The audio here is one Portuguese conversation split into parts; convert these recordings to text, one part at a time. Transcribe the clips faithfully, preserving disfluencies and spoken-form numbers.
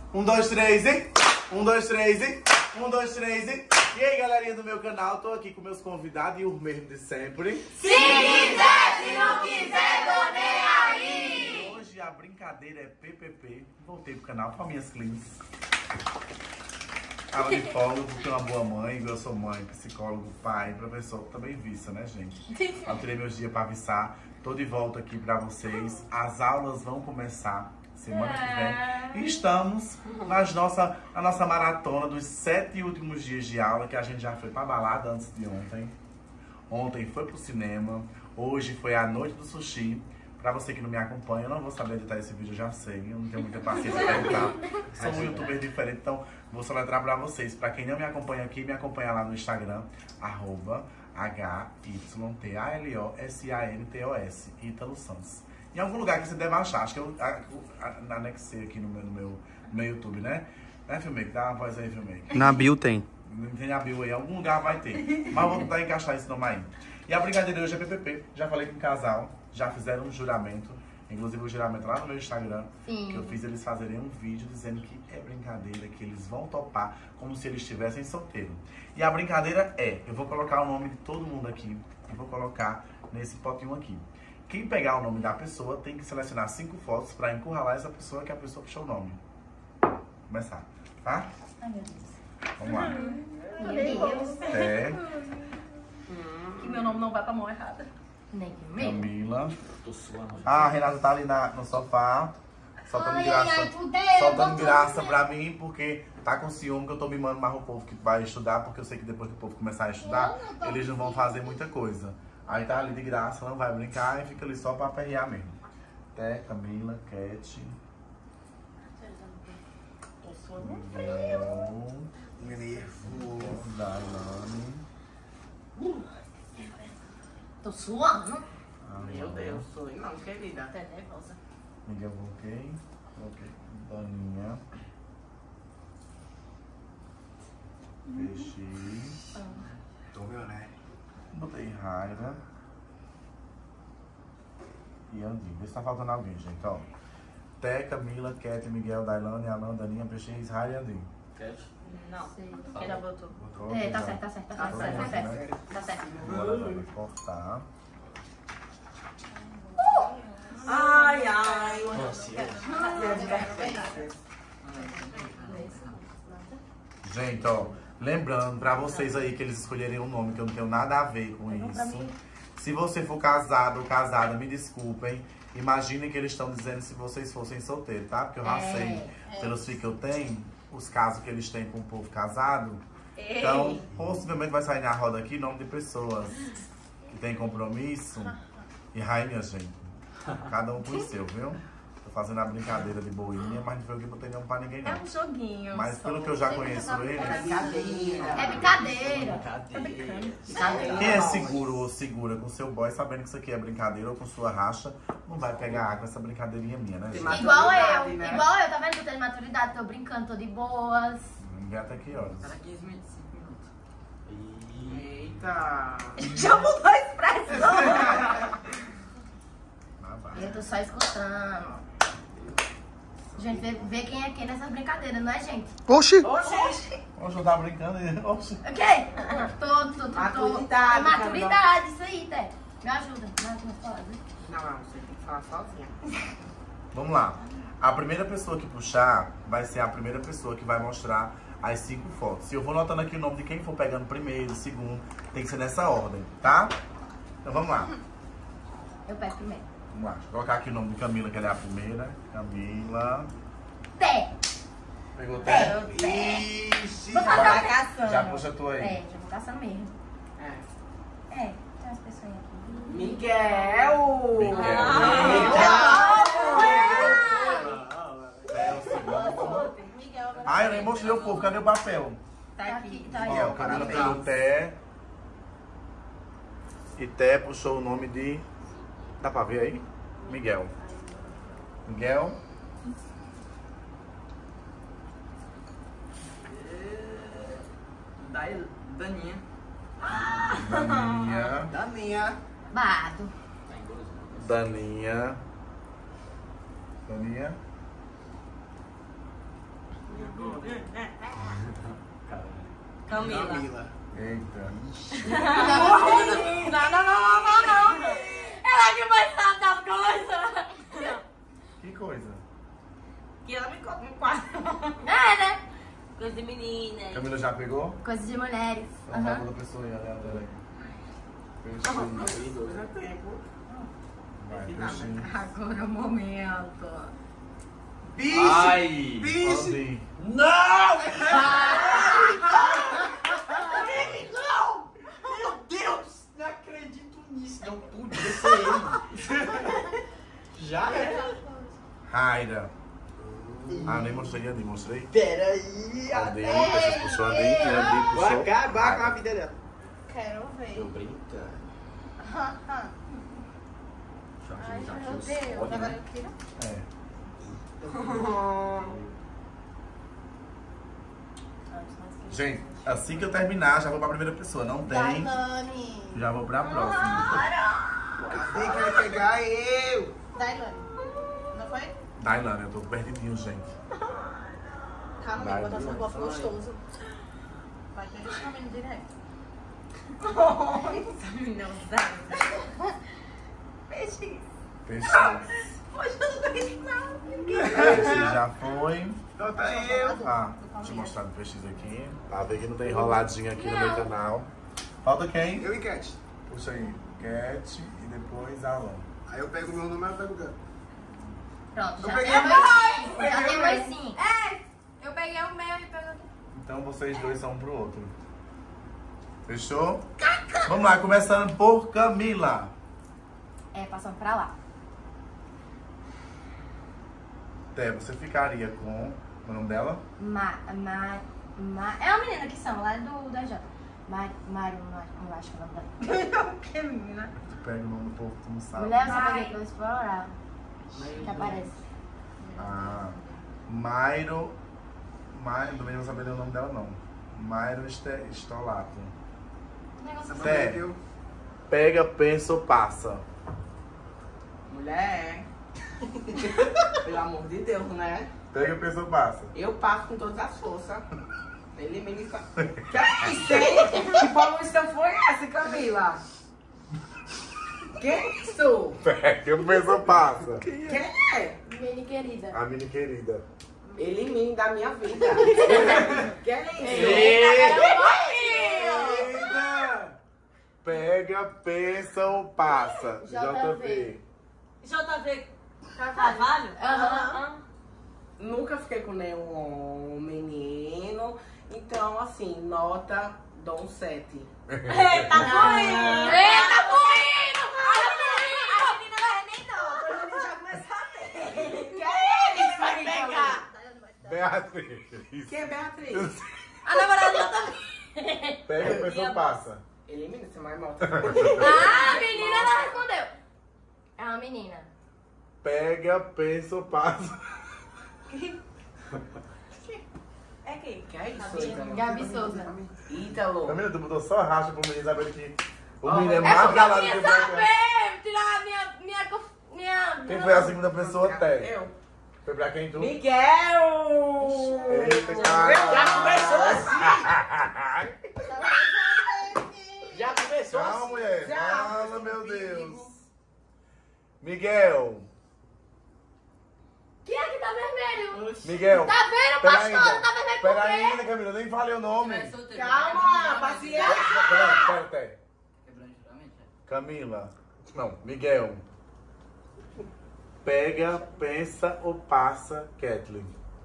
Um, dois, três e... Um, dois, três e... Um, dois, três e... E aí, galerinha do meu canal, tô aqui com meus convidados e o mesmo de sempre. Se quiser, se não quiser, tô nem aí! Hoje a brincadeira é P P P. Voltei pro canal para minhas clientes. Aula de folga, porque é uma boa mãe, eu sou mãe, psicólogo, pai, professor, também viça, né, gente? Eu tirei meus dias para viçar. Tô de volta aqui pra vocês. As aulas vão começar semana que vem. E estamos nas nossa, na nossa maratona dos sete últimos dias de aula, que a gente já foi pra balada antes de ontem. Ontem foi pro cinema. Hoje foi a noite do sushi. Pra você que não me acompanha, eu não vou saber editar esse vídeo, eu já sei. Eu não tenho muita paciência pra editar. Sou um youtuber diferente, então vou soletrar pra vocês. Pra quem não me acompanha aqui, me acompanha lá no Instagram, arroba H Y T A L O S A N T O S, Ítalo Santos. Em algum lugar que você deve achar, acho que eu anexei aqui no meu, no meu, no meu YouTube, né? Né, Filmmaker? Dá uma voz aí, Filmmaker. Na bio tem. Não tem a bio aí, em algum lugar vai ter. Mas eu vou tentar encaixar esse nome aí. E a brincadeira de hoje é P P P. Já falei com o casal, já fizeram um juramento. Inclusive o juramento lá no meu Instagram. Sim. Que eu fiz eles fazerem um vídeo dizendo que é brincadeira, que eles vão topar como se eles estivessem solteiros. E a brincadeira é, eu vou colocar o nome de todo mundo aqui e vou colocar nesse potinho aqui. Quem pegar o nome da pessoa tem que selecionar cinco fotos para encurralar essa pessoa que a pessoa puxou o nome. Vou começar, tá? Ai, meu Deus. Vamos lá. Meu Deus. É, Que meu nome não vai pra mão errada. Nem meu. Camila. Tô suando. Ah, a Renata tá ali na, no sofá, soltando Ai, graça, ai, ai, fudeu, soltando botou graça você. pra mim, porque tá com ciúme que eu tô mimando mais o povo que vai estudar, porque eu sei que depois que o povo começar a estudar, Eu não tô eles não vão fazer muita coisa. Aí tá ali de graça, não vai brincar e fica ali só pra aperrear mesmo. Té, Camila, Cat, Tô suando. Miguel, nervoso, Dailane, Tô suando. Meu Deus, sou eu não, querida. Tô nervosa. Miguel, coloquei, coloquei, Daninha, Peixe, Tô meu, né? botei Raira e Andinho. Vê se tá faltando alguém, gente, ó. Té, Camila, Cat, Miguel, Dailane, Alan, Daninha, Peixe, Raira e Andinho. Não, Sei. quem já botou? Botou? É, tá Já. certo, tá certo, tá Tá certo, tá certo, certo. Tá certo. Agora vai cortar. Ai, ai. Gente, ó, lembrando pra vocês aí que eles escolherem um nome que eu não tenho nada a ver com isso. Se você for casado ou casada, me desculpem. Imaginem que eles estão dizendo se vocês fossem solteiros, tá? Porque eu já É, sei, é. pelos filhos que eu tenho, os casos que eles têm com o povo casado. Então, possivelmente vai sair na roda aqui nome de pessoas que tem compromisso. E rainha, gente, cada um com o seu, viu? Tô fazendo a brincadeira de boinha, mas não foi o que eu botei não pra ninguém É não. um joguinho. Mas só. pelo que eu já conheço eles, Brincadeira. É brincadeira. Tá brincando. quem é seguro ou segura com seu boy, sabendo que isso aqui é brincadeira ou com sua racha, não vai pegar água essa brincadeirinha minha, né, gente? Tem Igual eu, Maturidade, né? igual eu, tá vendo que eu tenho maturidade, tô brincando, tô de boas. Ninguém até que horas. Era quinze minutos, cinco minutos. Eita. Já mudou a expressão. Ah, vai. Eu tô só escutando. Gente, vê, vê quem é quem nessa brincadeira, não é, gente? Oxi! Oxi. Oxe, eu tava brincando e... Oxe. Ok? Tô, tô, tô, tô. Maturidade, É maturidade, isso aí, Té. Me ajuda. Me ajuda a falar, viu? Não, não, você tem que falar sozinha. Vamos lá. A primeira pessoa que puxar vai ser a primeira pessoa que vai mostrar as cinco fotos. Se eu vou notando aqui o nome de quem for pegando primeiro, segundo, tem que ser nessa ordem, tá? Então vamos lá. Eu pego primeiro. Vamos lá. Deixa eu colocar aqui o nome de Camila, que ela é a primeira. Camila. Té. Pegou Té. até? Ixi! Vou fazer vai. uma caçando. Já puxa a tua aí. É, já vou caçando mesmo. É. É, tem umas pessoas aqui. Miguel. Miguel. Ah, É o segundo. Ah, eu nem mostrei o povo. Cadê o papel? Tá aqui, tá aí. Ó, Camila pegou Té. E Té puxou o nome de... Dá pra ver aí? Miguel. Miguel. Daí, Daninha. Daninha. Daninha. Bado. Daninha. Daninha. Camila. Camila. Eita. Não, não, não, não, não, não. Ela que vai saber das coisas. Que coisa? Que ela me conta no quarto. É, né? Coisa de menina. Camila já pegou? Coisas de mulheres. Então vai Aham. outra pessoa aí, aleatória aí. Peixinho. Dois já tempo. Vai, peixinho. Agora é o momento. Bicho! Ai! Bicho! Pode. Não! Não! Meu Deus! Não acredito nisso. Não podia ser ele. Já era. Raira. Ah, nem mostrei ali, mostrei? Peraí. Andei, você puxou, andei, andei, Vou puxou. acabar com a vida dela. Quero ver. Tô brincando. Ai, meu Deus. Agora eu tiro. É. Gente, assim que eu terminar, já vou pra primeira pessoa. Não tem, Dailane. já vou pra próxima. Cadê que vai pegar eu? Dailane. Não foi? Dailane, eu tô perdidinho, gente. Calma, Vai, vou botar vai. essa bofa gostoso. Vai pegar esse caminho direto. Essa menina usada. Peixe. Peixinho. Poxa, eu não tô gritando. Peixe já foi. Falta eu. Ah, deixa eu mostrar o peixe aqui. Pra ver que não tem enroladinho aqui no meu canal. Falta quem? Eu e Cat. Puxa aí, Cat e depois Alan. Aí eu pego o meu nome e ela pega o dela. Pronto, Eu já peguei tem o mais. meu. Já tem mais sim. É, eu peguei o meu e peguei o Então vocês dois são um pro outro. Fechou? Vamos lá, começando por Camila. É, passando pra lá. Té, você ficaria com o nome dela? Ma, ma, ma... É uma menina que são, lá do da J. Mar, Mário, não acho que é o nome dela. que menina? Tu pega o nome do povo que tu não sabe. Mulher, eu só peguei pra eu explorar. Que aparece. Ah, Mairo. Mairo, também não vou saber o nome dela não. Mairo Este- Stolato. Que negócio Essa Té. mulher que eu... Pega, pensa ou passa? Mulher, pelo amor de Deus, né? Pega, pensa ou passa? Eu passo com todas as forças. Elimina isso. Que é isso, hein? Que poluição foi essa, Camila? Que é isso? Pega, pensa ou passa? Quem é? Mini querida. A mini querida. Elimine da minha vida. Que é isso? Eita! Pega, pensa ou passa? J V. J V Carvalho? Aham. Nunca fiquei com nenhum menino. Então, assim, nota, dou um sete. Eita, foi! Eita, moinho! A menina não é nem não. A menina já começou a ter. Que é isso aí, pegar. Beatriz. Quem é Beatriz? A namorada dela também. Pega, pensa ou passa? Elimina esse mais nota. Ah, a menina não respondeu. É uma menina. Pega, pensa ou passa? É quem? Que é isso, Ítalo? Gabi Souza. Ítalo. Camila, tu botou só racha pro menino saber que o Ó, menino é é mais É porque eu galado que queria o Beatriz. saber. Tirar a minha... minha... conf- minha... Quem foi a segunda pessoa, Té? Eu. Foi pra quem tu? Miguel! Eita, cara! Já começou assim! Já começou Calma, assim! mulher. Já. Fala, meu Deus. Miguel. Quem é que tá vermelho? Miguel. Tá vendo, Pera pastor? ainda. Tá vermelho Pera por quê? ainda, Camila. Nem falei o nome. Calma, paciência! Pera, pera, Té. Quebrando geralmente, é. Camila. Não, Miguel. Pega, pensa ou passa, Kathleen?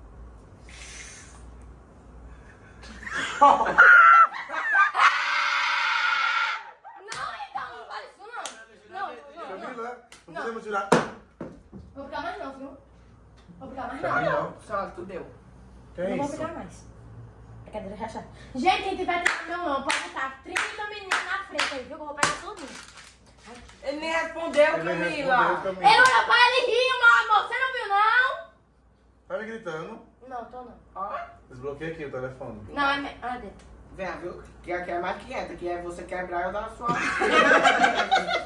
Não, então, não faz isso não. Não, não, não. Camila, não Não. podemos tirar. Vou ficar mais não, viu? Vou ficar mais Camila. não. Só tu deu. Que Não vou isso? ficar mais. Brincadeira rachada. Gente, quem tiver tendo meu nome, pode botar trinta meninos na frente aí, viu? Que eu vou pegar tudo. Ele nem respondeu, Ele Camila. respondeu, Camila. Ele olhou pra ele e riu, meu amor. Você não viu, não? Tá me gritando. Não, tô não. Ó, Desbloqueei aqui o telefone. Não, é... Me... Ah, dentro. vem, viu? Que aqui é mais quieta, que é você quebrar eu dar a sua.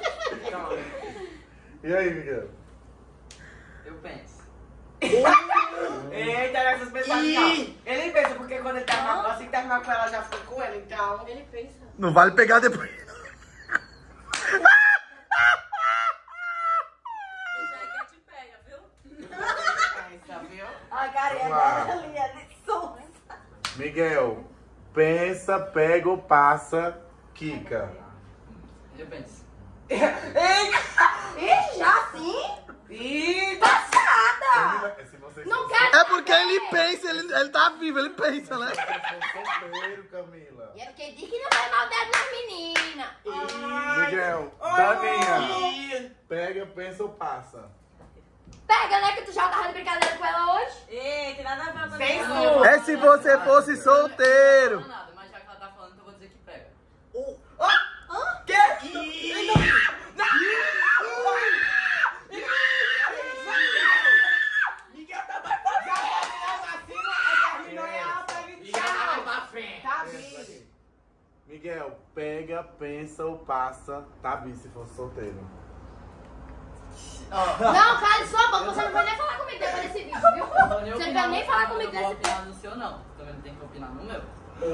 Então, E aí, Miguel? Eu penso. Eita, essas pessoas aqui, ó. Ele pensa, porque quando ele terminar, assim que terminar com ela, já ficou com ela, então. Ele pensa. Não vale pegar depois. Deixa aí que te pega, viu? Pensa, viu? A carinha Vamos lá. dela ali é de sonsa. Miguel, pensa, pega ou passa, Kika. Eu penso. Ih, já sim? Ih, Passada! Se você Não for- quero É porque ele pensa, ele, ele tá vivo, ele pensa, né? Se você for solteiro, Camila. E é porque diz que não vai maldade na menina. Miguel, Daninha, pega, pensa ou passa? Pega, né, que tu já tava de brincadeira com ela hoje? Ei, tem nada a ver com a Sem minha. som. É se você fosse solteiro. Não, nada, mas já que ela tá falando, então eu vou dizer que pega. que? Ih, Miguel tá mais pra frente. Tá vindo. Miguel, pega, pensa ou passa, tá bem se for solteiro. Não, cala sua boca, você não vai nem falar comigo depois desse vídeo, viu? Você não vai nem falar comigo Eu vou desse opinar no seu, não. Também não tem que opinar no meu.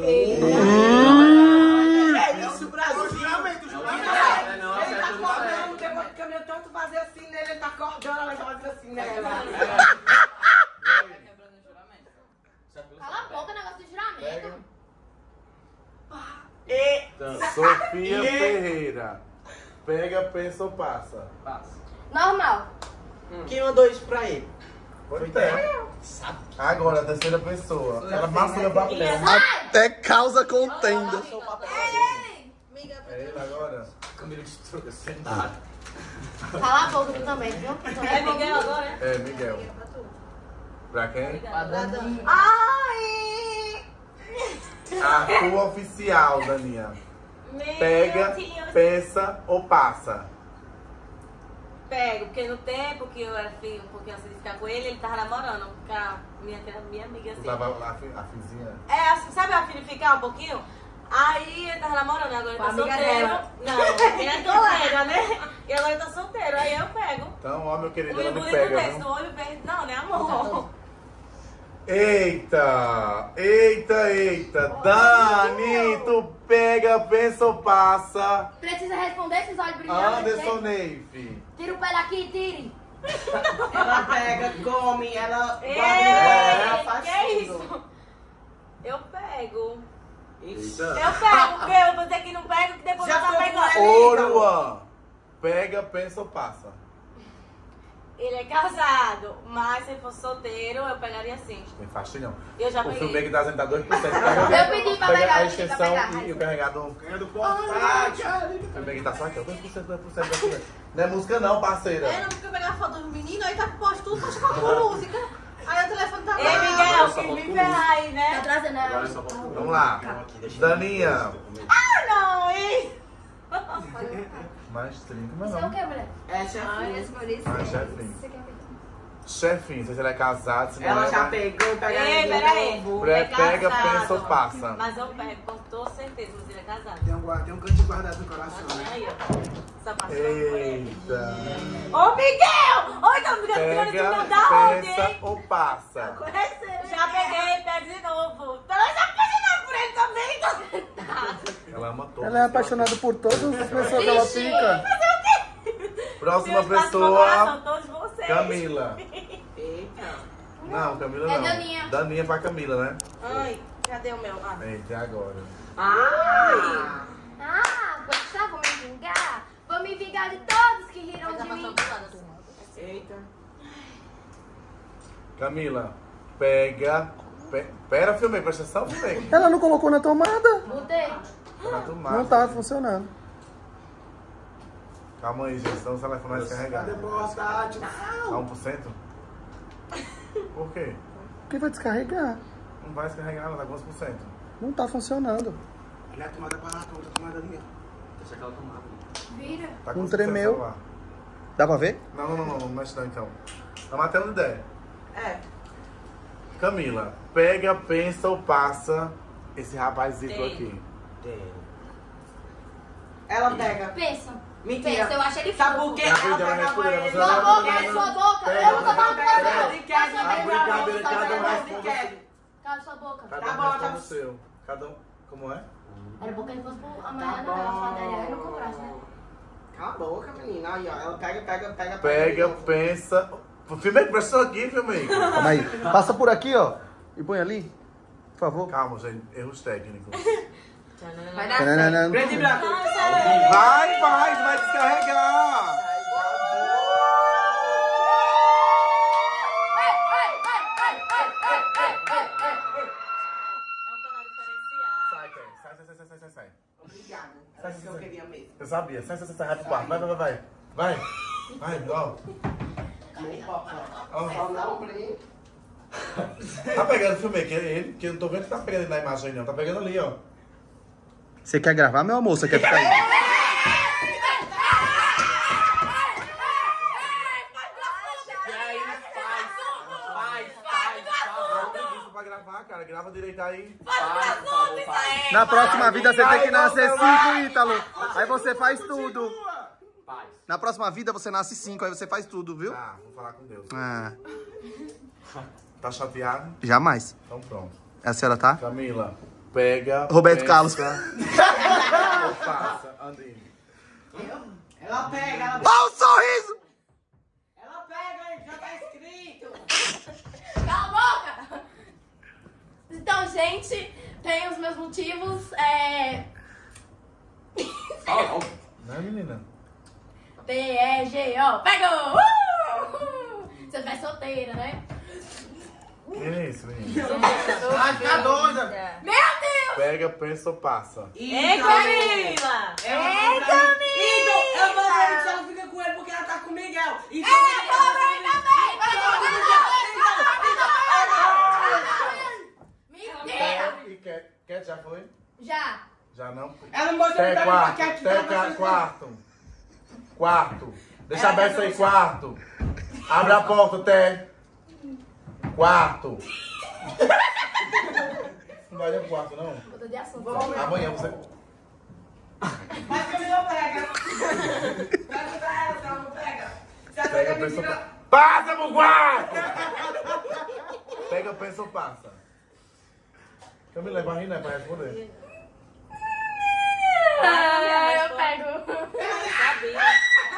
É isso, Brasil. Juramento, Não, juramento. é, não, Ele é tá tudo acordando, certo. depois que o caminhão tanto fazer assim nele, ele tá acordando, ela tá fazendo assim nela. Tá quebrando o juramento. Cala a boca, negócio de juramento. Então, Sofia Ferreira, pega, pensa ou passa? Passa. Normal. Quem mandou isso pra ele? Foi até. Agora, a terceira pessoa. Ela maçou o papel. Até causa contenda. É ele agora? Camila destruiu sem nada. Cala a boca tu também, viu? É Miguel agora, né? É, Miguel. Pra quem? Ai! A tua oficial, Daninha. Meu Pega, Deus. pensa ou passa? Pego, porque no tempo que eu era filho, um pouquinho antes de ficar com ele, ele tava namorando com a minha, minha amiga Tu assim. tava lá, a fi- a fizinha? É, assim, sabe a filha ficar um pouquinho? Aí ele tava namorando, agora ele Com a tá amiga solteiro. dela. Não, ele é colega, né? E agora ele tá solteiro, aí eu pego. Então, ó, meu O querido, olho ela me bonito pega, desse, do viu? olho verde. Não, né, amor? Eita! Eita, eita! Dani, tu pega, pensa ou passa? Precisa responder esses olhos brilhantes. Anderson né? Neif. Tira o pé daqui e tire. Ela pega, come, ela Ei, guarda, ela faz que é tudo. isso? Eu pego. Ixi. Eu pego, porque eu vou dizer que não pego, que depois Já eu vou foi estar com pegando. ele? Oruan, pega, pensa ou passa? Ele é casado, mas se fosse solteiro, eu pegaria sim. Tem faixa não. Eu já O peguei. filme que dá tá dois por cento. Eu pedi pra Pega pegar, a eu pedi pra extensão pegar. e, e o carregador. Ganha do portátil. O filme que tá só aqui, ó. dois por cento, dois por cento, dois por cento. Não é música não, parceira. É, não fica pegar a foto dos meninos, aí tá posto tudo, posto com música. Aí o telefone tá Ei, Miguel, só quis me falta ferrar aí, Tá né? trazendo ela. Agora só falta o Vamos lá. Daninha. Ah, não, hein? Mais trinta, mas Isso é o não. que, mulher? É, Ai, chefinho. esse por isso. Mais chefinho. Você quer ver? Chefinho, não sei se ele é casado, se não Ela é. já mas- pegou, pega Ei, ele peraí. de novo. Pré- Ele é pega, casado. pensa ou passa? Mas eu pego, com toda certeza, mas ele é casado. Tem um, guarda- tem um canto guardado no coração, né? Aí, ó. Essa parte Eita. Ô, Miguel! Ô, então, Miguel, tirando esse Pega, meu da onde, pensa hein? ou passa? Já peguei, pego de novo. Então eu já apaixonado por ele também, tô Ela ama todos. Ela é apaixonada por todas as pessoas que ela Vixe. fica. Próxima Meus pais do meu coração, pessoa, todos vocês. Camila. Eita. Não, Camila É não. Daninha. Daninha pra Camila, né? Ai, cadê o meu? Ah. Eita, agora. Ah! Ah, gostar, vou me vingar. Vou me vingar de todos que riram Mas de tá mim. passando pro lado assim. Eita. Camila, pega. Pe... Pera, filmei, presta atenção, filmei. Ela não colocou na tomada. Mudei. Tá na tomada. Não tá funcionando. Calma aí, gente, senão o telefone vai descarregar. Cadê portátil? A um por cento? Por quê? Porque vai descarregar. Não vai descarregar, ela tá com quantos por cento? Não tá funcionando. Olha a tomada pra lá, outra tomada ali, ó. Deixa aquela tomada. Vira. Tá Um quantos por cento tremeu. o celular? Dá pra ver? Não, não, não, não, não mexe não então. Vamos até uma ideia. É. Camila, pega, pensa ou passa esse rapazito Tem. aqui. Ela pega. Pensa. Mentira. Pensa, eu acho ele Sabe fofo. por quê? É, Ela porque ela pegava respondeu, ele. você Sua não boca, vai é sua boca. Pega, Eu não tô falando pega, pra pega. você. Quer Posso dizer, ver? A brincadeira, Tá cada um vendo? responde. Quer. Cala sua boca. Cada Tá um bom, responde tá- o seu. Cada um. Como é? Era bom que ele fosse pro Tá amanhã, né? Ela falaria, eu não comprasse, né? Cala a boca, menina. Aí, ó. Ela pega, pega, pega. Pega, de novo. pensa. Filme pressão aqui, filme. Calma aí. Passa por aqui, ó. E põe ali. Por favor. Calma, gente. Erros técnicos. Vai dar certo. Tananana. Preto e branco. Vai, vai, vai descarregar. É um canal diferenciado. Sai, Ken. Sai, sai, sai, sai, sai, sai. Obrigado. Sai, Era isso que eu sai. queria mesmo. Eu sabia. Sai, sai, sai, sai, vai pro quarto. Vai, vai, vai, vai. Vai. Vai, ó. Ó. Só não, Play. Tá pegando, filmei, que é ele, que eu não tô vendo que tá pegando ele na imagem não, tá pegando ali, ó. Você quer gravar, meu amor? Você quer ficar aí? Isso pra gravar, cara, grava direito aí. Na próxima vida você tem que nascer cinco, Ítalo. Aí você faz tudo. Na próxima vida você nasce cinco, aí você faz tudo, viu? Tá, vou falar com Deus. Ah, Tá chateado? jamais. Então pronto. A senhora tá? Camila, pega... Roberto pensa, Carlos. ou passa, Andinho. Ela pega, ela pega. Olha o sorriso! Ela pega, já tá escrito. Cala a boca! Então, gente, tem os meus motivos. É... Não é, menina? P E G O. Pegou! Uh! Você vai solteira, né? Que é isso, menina? Vai ficar doida. Meu Deus! Pega, pensa ou passa. Ei, Camila! Ei, Camila! Então, eu vou ver se ela fica com ele porque ela tá com o Miguel. Então, É, também, também! Mentira! E quer, quer, já foi? Já! Já não? ela me mostrou Té pra quarto, paquete té dela, ca- mas- quarto. Quarto. Deixa Ela aberto quer aí, não- quarto. Abre a porta, Té. Quarto. Não vai pro quarto, não? Mudou de assunto. Amanhã você... Mas Camila pega. Pega pra ela, se ela não pega. Se ela Pega, pega, pensa ou mentira. passa. Passa pro quarto! Pega, pensa ou passa. Camila, é pra rir, né? Pra responder. Ah, eu pego. Sabia.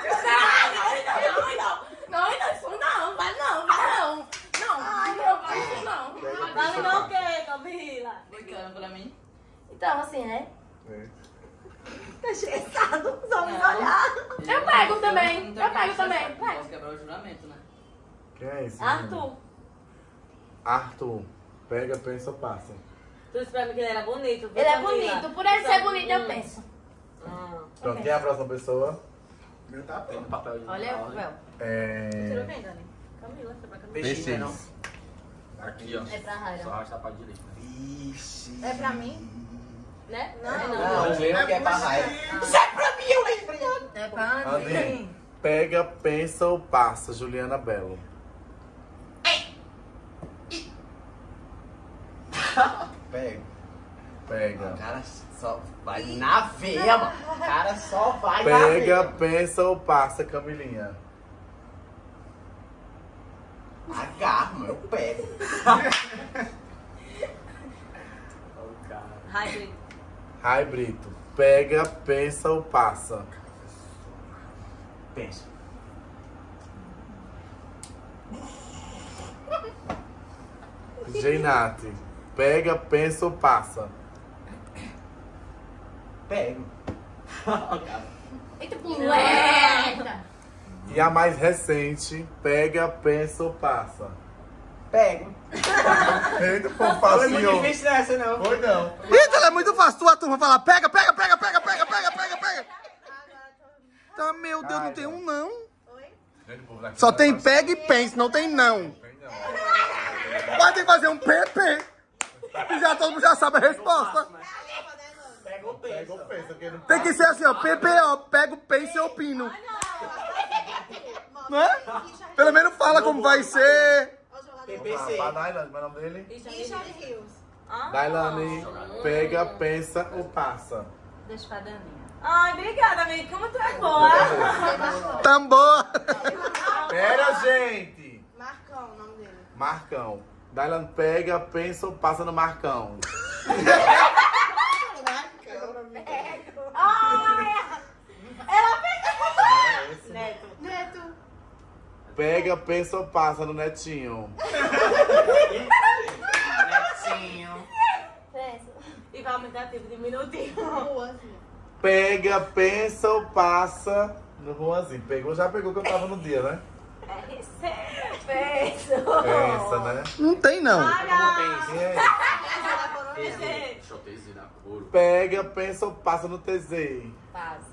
Não, não, não, isso não, vai não, vai não. Não, não, vai isso não. Vale não o quê, Camila? Brincando pra mim. Então, assim, né? É. Tá estressado, só me Não. olhar. Eu pego Não também, tem eu que pego ser também, certo, não pego. posso quebrar o juramento, né? Quem é esse? menino? Arthur, Arthur. Pega, pensa ou passa. tu disse pra mim que ele era bonito. viu, Ele é Camila? bonito, por ele ser Hum. bonito eu penso. Ah. Pronto, quem é a próxima pessoa? Meu tá Tem pego. no papel de Olha o papel. Tirou É... quem, Dani? Camila, foi pra Camila. Peixinho, não? Peixes. Aqui, ó. É pra Raira. Só arrastar pra direita. Ixi. É pra mim? Né? Não, Não, não. o meu que é pra raia. Isso é pra mim, eu lembrei. É pra Andinho. Pega, pensa ou passa, Juliana Belo. Pego. Pega. O cara só vai na veia, mano. O cara só vai na Pega, veia. pensa ou passa, Camilinha. Agarro, mano. Eu pego. O cara. Ai, Brito. Ai, Brito. Pega, pensa ou passa. Pensa. Geinate. Pega, pensa ou passa. Pego. Eita, moleca! E a mais recente, pega, pensa ou passa. Pego. Eita, pô, Foi muito facinho. difícil nessa, não. Foi não. Ítalo, é muito fácil. Tua turma fala pega, pega, pega, pega, pega, pega, pega, pega. Tá, meu Deus, não tem um não. Só tem pega e pensa, não tem não. Vai ter que fazer um P P. E já todo mundo já sabe a resposta. Pega ou Pega ou pensa. pensa, porque não Tem que ser assim, ó. P P, ó. Pego, pensa e opino. Não é? Pelo menos fala como vai ser. P P P C. Pra Dailane, como é o nome dele? Richard Rios. Ah, Dailane, pega, pensa ou passa. Deixa pra Daninha. Ai, obrigada, amiga. Como tu é boa. Tambor. Pera, gente. Marcão, o nome dele. Marcão. Dailan pega, pensa ou passa no Marcão. Ai, ela pegou. Neto. Neto. Pega, pensa ou passa no Netinho. Netinho. Pensa. E vai aumentar tempo de minutinho. Ruazinho. Pega, pensa ou passa no Juanzinho. Pegou, já pegou que eu tava no dia, né? Pensa. Pensa, né? Não tem, não. E aí? Deixa eu ter na cor. Pega, pensa ou passa no T Z. Passa.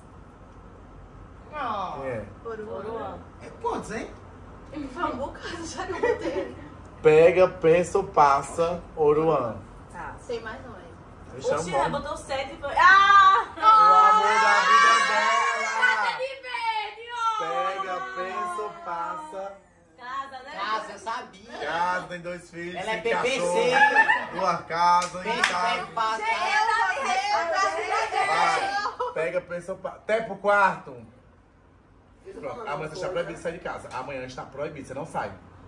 Quem é? Oruan. É quantos, hein? Foi um bocado, já que eu botei. Pega, pensa ou passa Oruan. Tá. Sei mais não, hein? Me O Xirra chamou. botou sete e foi. Ah! O amor da vida dela. De verde, Pega, pensa ou passa. Casa, né? Casa, eu sabia. Casa, tem dois filhos. Ela é tem P P C. cachorro, uma casa, em Pensa, casa. pega, passa. Vai, pega, pensa ou passa. Até pro quarto. Pronto, amanhã você está proibido de sair de casa. Amanhã está proibido, você não sai.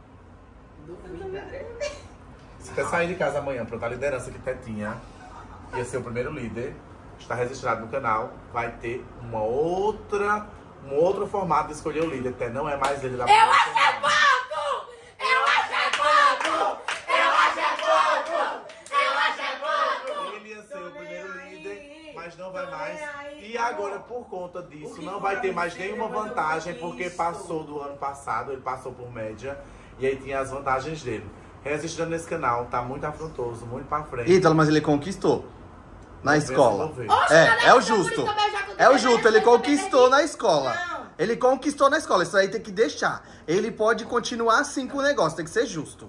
Se quer sair de casa amanhã, pronto, a liderança que Tetinha ia ser o primeiro líder, está registrado no canal, vai ter uma outra, um outro formato de escolher o líder, até não é mais líder da Eu acho é pouco! Eu acho é pouco! Eu acho é pouco! Eu acho é pouco! Ele ia ser o primeiro líder, mas não vai mais. E agora, por conta disso, não vai ter mais nenhuma vantagem, porque passou do ano passado, ele passou por média, e aí tinha as vantagens dele. Resistindo nesse canal, tá muito afrontoso, muito pra frente. Ítalo, mas ele conquistou. Na Vamos ver se escola. eu vou ver. É, é o justo. É o justo, ele conquistou na escola. Ele conquistou na escola, isso aí tem que deixar. Ele pode continuar assim com o negócio, tem que ser justo.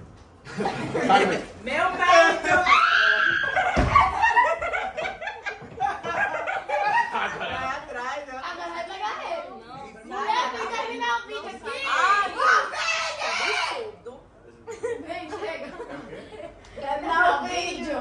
Meu peito! Vai atrás, ó. Agora vai pegar ele. Não, Mulher, tem que terminar o vídeo aqui. Ai, que absurdo. Vem, chega. Terminar o vídeo.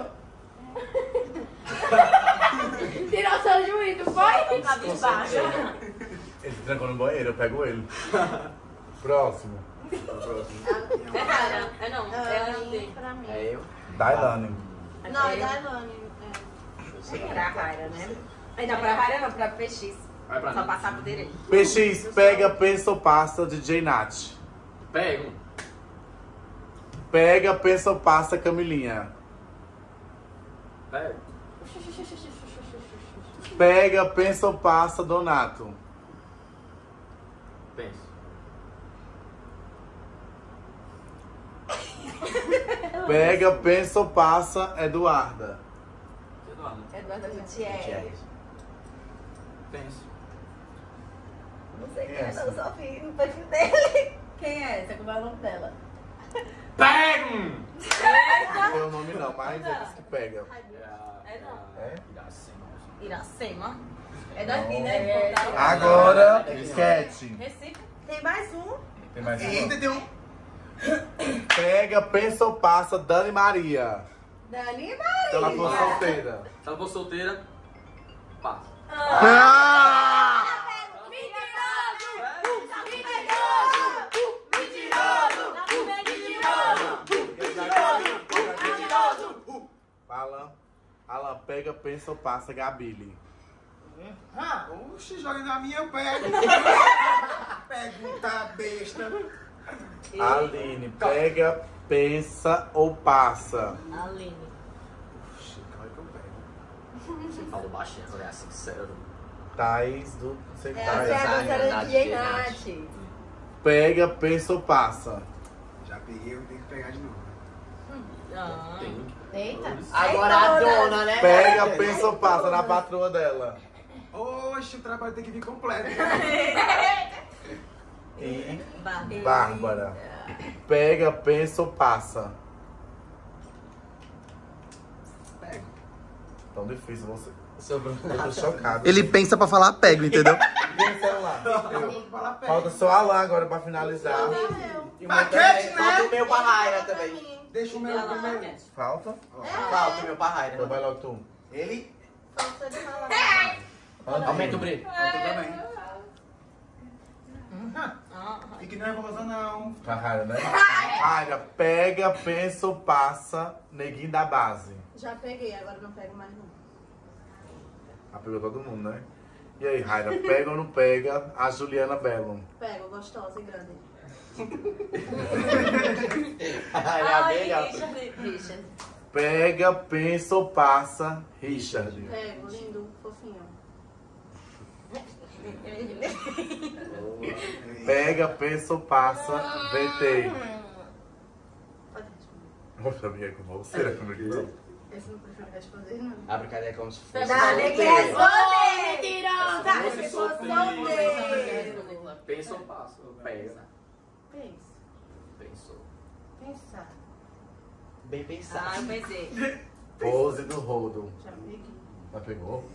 Tirou seu juízo, foi? Cabisbaixo. Ele se trancou no banheiro, eu pego ele. Próximo. É Raira. É não. É a dele. Pra mim. É eu. Dailane. Não, é da Elane. Pra Raira, né? Ainda pra Raira não, pra P X. Vai pra Só mim. passar pro direito. P X, pega, pensa ou passa, D J Nath. Pego. Pega, pensa ou passa, Camilinha. Pego. Pega, pensa ou passa, Donato. Penso. Pega, pensa ou passa, Eduarda. Eduardo. Eduardo Gutierrez. Penso. Não sei quem é, não, só vi no perfil dele. Quem é essa? Como é o nome dela? Pego! Não foi o nome não, mas eles que pegam. É não. É? Iracema. É daqui, né? Agora, Cat. Recife. Tem mais um. Tem mais um? Ainda tem um. Pega, pensa ou passa, Dani Maria. Dani Se ela for Maria. solteira. Se ela for solteira, passa. Ah! Alan, Alan, pega, pensa ou passa, Gabile. Oxi, joga na minha, eu pego. Pergunta besta. Aline, pega, pensa ou passa. Aline. Oxi, como é que eu pego? Você falou baixinho, eu falei assim, sério. Thaís do. Não sei que É, Thaís. a Nath, doutora Nath, D J Nath. Nath. Pega, pensa ou passa. Já peguei, eu tenho que pegar de novo. Ah. Tem. Eita. Agora a dona, né? Pega, pensa ou passa na patroa dela. Oxe, o trabalho tem que vir completo. E Bárbara. Bárbara. Pega, pensa ou passa. Pego. Tão difícil você. Sobrou. Eu tô chocado. Ele pensa pra falar pego, entendeu? Tem o celular. Fala, pego. Falta só a Alan agora pra finalizar. E o meu Paquete, também. né? Falta o meu pra Raira também. Deixa o meu Ela primeiro. marca. Falta? Falta o meu pra Então Raira. vai logo tu. Ele? Falta de falar. Aumenta o brilho. Eu também. Fique nervosa não. Tá raro, né? Raira, pega, pensa ou passa, neguinho da base. Já peguei, agora não pego mais não. Ah, pegou todo mundo, né? E aí, Raira, pega ou não pega a Juliana Bellum? Pego, gostosa e grande. Ai, a abelha. Richard. Richard. Pega, pensa ou passa, Richard. Pego, lindo, fofinho. Pega, pensa ou passa, V T. Pode responder. Vou saber com você, né? Comigo. Esse não prefiro responder, não. A brincadeira é como se fosse. Dá-lhe que responder, mentirosa! Se Se for fosse comigo, solteiro. Pensa ou passa? Pega. Pensa. Pensou. Pensar. Bem Ah, pensado. eu pensei. Pose no rodo. Já peguei. Já pegou?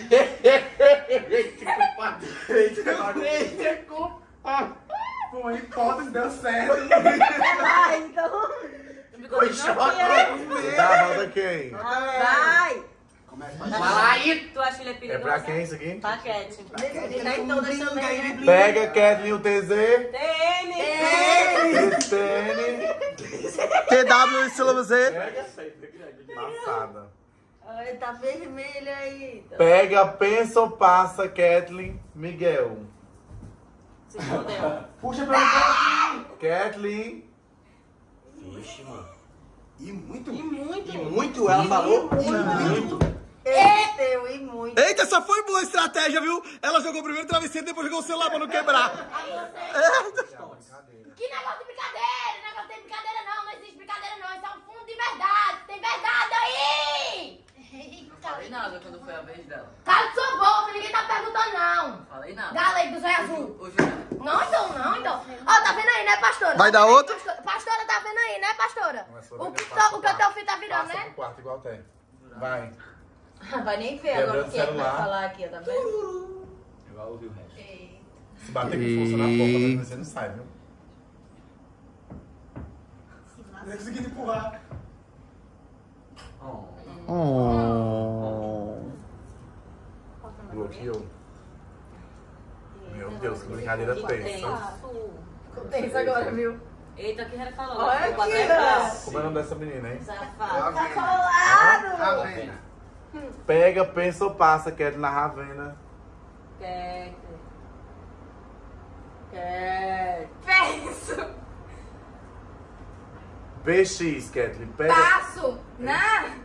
Eita, culpa. Foi hipótese, deu certo. Vai, então. Foi choque. Dá a roda quem? Vai! Fala aí. Tu acha que ele é É perigoso? pra quem isso aqui? Paquete. Deixa em todas também, né? Pega, Kathleen, o T Z. T N. T N. T W Y Z. Passada. Ai, tá vermelho aí. Pega, pensa ou passa, Kathleen, Miguel. Se fodeu. Puxa pra mim. Kathleen. Vixe, mano. E muito. E muito. E muito ela falou. E muito. Eita, eu e muito. Eita, essa foi boa estratégia, viu? Ela jogou primeiro o travesseiro, depois jogou o celular pra não quebrar. Que negócio de brincadeira? Negócio de brincadeira não, não existe brincadeira não. Isso é um fundo de verdade. Tem verdade aí! Não falei nada quando foi a vez dela. Cala sua boca, ninguém tá perguntando não. Não falei nada. Galego do Zóio Azul. O Juliano. Não, então, não, então. Ó, tá vendo aí, né, pastora? Vai Tá dar vendo aí, outra? Pastora? Pastora, tá vendo aí, né, pastora? Não é só O vender, que, passa to- o pro que o teu filho tá virando, Passa né? pro quarto igual tem. Vai. Vai nem ver Quebrando agora o que é que vai celular. falar aqui, tá vendo? Eu vou ouvir o resto. Se bater com força na porta, você não sai, viu? Não é conseguindo empurrar. Oh. Oh. Bloqueou. Meu Deus, que brincadeira tensa. Tem isso agora, viu? Eita, que ele falou. Olha Ficou aqui, até ó. fácil. Como é o nome dessa menina, hein? Safado. Tá colado! Ravena. Pega, pensa ou passa, Kathleen na Ravena. Quer. Quer. Penso! B X, Kathleen. Pega, Passo! Na!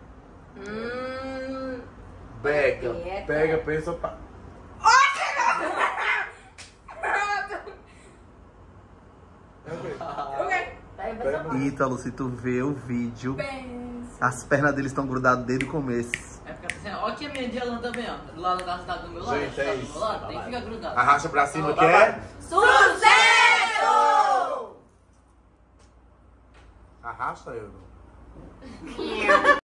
Hum... pega, Quieta. pega, pensa ou passa. Ítalo, se tu vê o vídeo, as pernas deles estão grudadas desde o começo. É porque assim, ó, que a minha de Alan também, ó. Do lado da cidade do meu lado, Gente, tá é do isso. meu lado, tem que ficar grudado. Arrasta pra cima que é. Sucesso! Arrasta eu.